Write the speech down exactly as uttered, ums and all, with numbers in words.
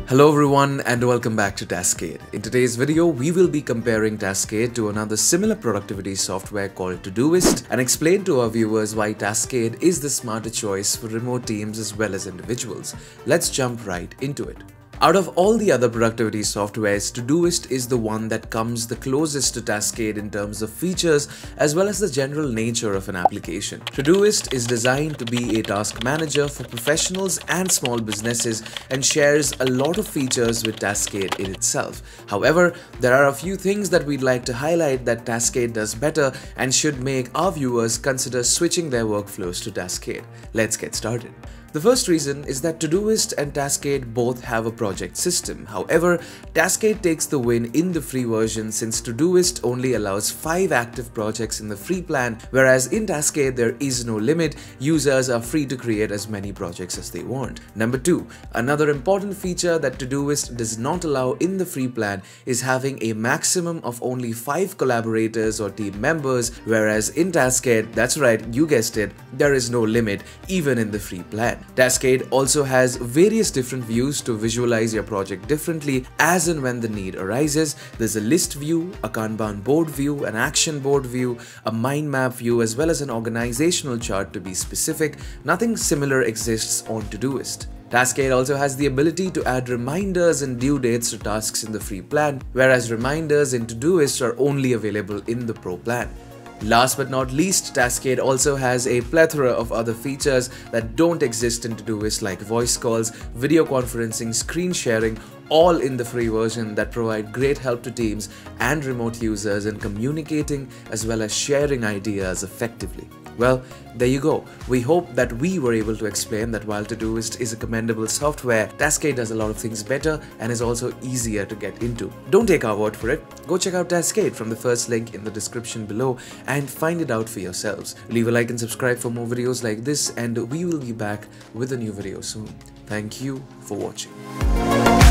Hello everyone and welcome back to Taskade. In today's video, we will be comparing Taskade to another similar productivity software called Todoist and explain to our viewers why Taskade is the smarter choice for remote teams as well as individuals. Let's jump right into it. Out of all the other productivity softwares, Todoist is the one that comes the closest to Taskade in terms of features as well as the general nature of an application. Todoist is designed to be a task manager for professionals and small businesses and shares a lot of features with Taskade in itself. However, there are a few things that we'd like to highlight that Taskade does better and should make our viewers consider switching their workflows to Taskade. Let's get started. The first reason is that Todoist and Taskade both have a project system. However, Taskade takes the win in the free version since Todoist only allows five active projects in the free plan, whereas in Taskade there is no limit. Users are free to create as many projects as they want. Number two, another important feature that Todoist does not allow in the free plan is having a maximum of only five collaborators or team members, whereas in Taskade, that's right, you guessed it, there is no limit even in the free plan. Taskade also has various different views to visualize your project differently as and when the need arises. There's a list view, a Kanban board view, an action board view, a mind map view, as well as an organizational chart to be specific. Nothing similar exists on Todoist. Taskade also has the ability to add reminders and due dates to tasks in the free plan, whereas reminders in Todoist are only available in the Pro plan. Last but not least, Taskade also has a plethora of other features that don't exist in Todoist, like voice calls, video conferencing, screen sharing, all in the free version that provide great help to teams and remote users in communicating as well as sharing ideas effectively. Well, there you go. We hope that we were able to explain that while Todoist is a commendable software, Taskade does a lot of things better and is also easier to get into. Don't take our word for it. Go check out Taskade from the first link in the description below and find it out for yourselves. Leave a like and subscribe for more videos like this, and we will be back with a new video soon. Thank you for watching.